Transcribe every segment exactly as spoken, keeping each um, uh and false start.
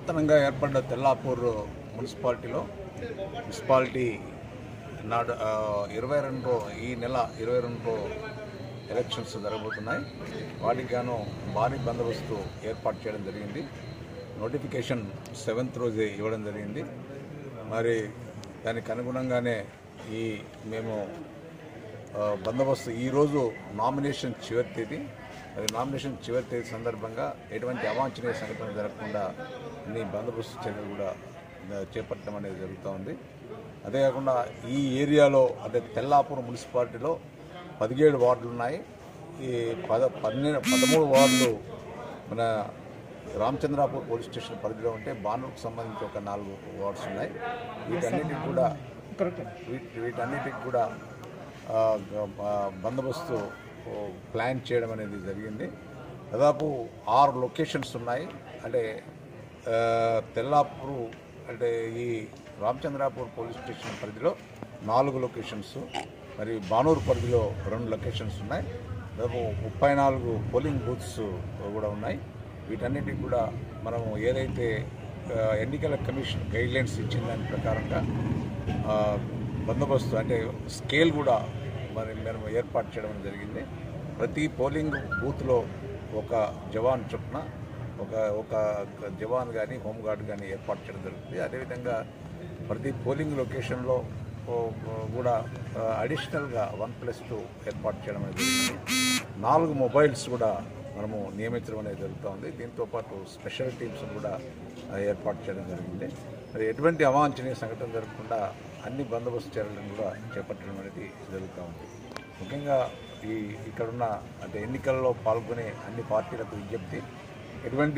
నూతనంగా ఏర్పడ్డ తెల్లాపూర్ మున్సిపాలిటీలో మున్సిపాలిటీ నాడు ఇరవై రెండు ఈ నెల ఇరవై రెండు ఎలక్షన్స్ జరగబోతున్నాయి. వాటికి గాను భారీ బందోబస్తు ఏర్పాటు చేయడం జరిగింది. నోటిఫికేషన్ సెవెంత్ రోజే ఇవ్వడం జరిగింది. మరి దానికి అనుగుణంగానే ఈ మేము బందోబస్తు ఈరోజు నామినేషన్ చివరి తేదీ అది నామినేషన్ చివరి తేదీ సందర్భంగా ఎటువంటి అవాంఛనీయ సంఘటన జరగకుండా అన్ని బందోబస్తు చర్యలు కూడా చేపట్టడం అనేది జరుగుతూ ఉంది. అదే కాకుండా ఈ ఏరియాలో అంటే తెల్లాపూర్ మున్సిపాలిటీలో పదిహేడు వార్డులు ఉన్నాయి. ఈ పద పన్నెండు పదమూడు వార్డులు మన రామచంద్రాపూర్ పోలీస్ స్టేషన్ పరిధిలో ఉంటే బానూరుకు సంబంధించి ఒక నాలుగు వార్డ్స్ ఉన్నాయి. వీటన్నిటికి కూడా వీటన్నిటికి కూడా బందోబస్తు ప్లాన్ చేయడం అనేది జరిగింది. దాదాపు ఆరు లొకేషన్స్ ఉన్నాయి. అంటే తెల్లాపూర్ అంటే ఈ రామచంద్రాపూర్ పోలీస్ స్టేషన్ పరిధిలో నాలుగు లొకేషన్స్, మరి బానూరు పరిధిలో రెండు లొకేషన్స్ ఉన్నాయి. దాదాపు ముప్పై నాలుగు పోలింగ్ బూత్స్ కూడా ఉన్నాయి. వీటన్నిటికి కూడా మనము ఏదైతే ఎన్నికల కమిషన్ గైడ్లైన్స్ ఇచ్చిన దాని ప్రకారంగా బందోబస్తు అంటే స్కేల్ కూడా మరి మేము ఏర్పాటు చేయడం జరిగింది. ప్రతి పోలింగ్ బూత్లో ఒక జవాన్ చొప్పున ఒక ఒక జవాన్ కానీ హోంగార్డ్ కానీ ఏర్పాటు చేయడం జరుగుతుంది. అదేవిధంగా ప్రతి పోలింగ్ లొకేషన్లో కూడా అడిషనల్గా వన్ ప్లస్ టూ ఏర్పాటు చేయడం అనేది జరిగింది. నాలుగు మొబైల్స్ కూడా మనము నియమించడం అనేది జరుగుతుంది. దీంతోపాటు స్పెషల్ టీమ్స్ కూడా ఏర్పాటు చేయడం జరిగింది. మరి ఎటువంటి అవాంఛనీయ సంఘటన జరగకుండా అన్ని బందోబస్తు చర్యలను కూడా చేపట్టడం అనేది జరుగుతూ ఉంది. ముఖ్యంగా ఈ ఇక్కడున్న అంటే ఎన్నికల్లో పాల్గొనే అన్ని పార్టీలకు విజ్ఞప్తి, ఎటువంటి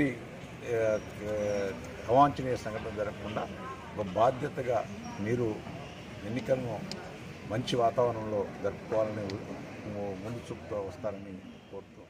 అవాంఛనీయ సంఘటన జరగకుండా ఒక బాధ్యతగా మీరు ఎన్నికలను మంచి వాతావరణంలో జరుపుకోవాలని ముందు చూపుతూ వస్తారని కోరుతూ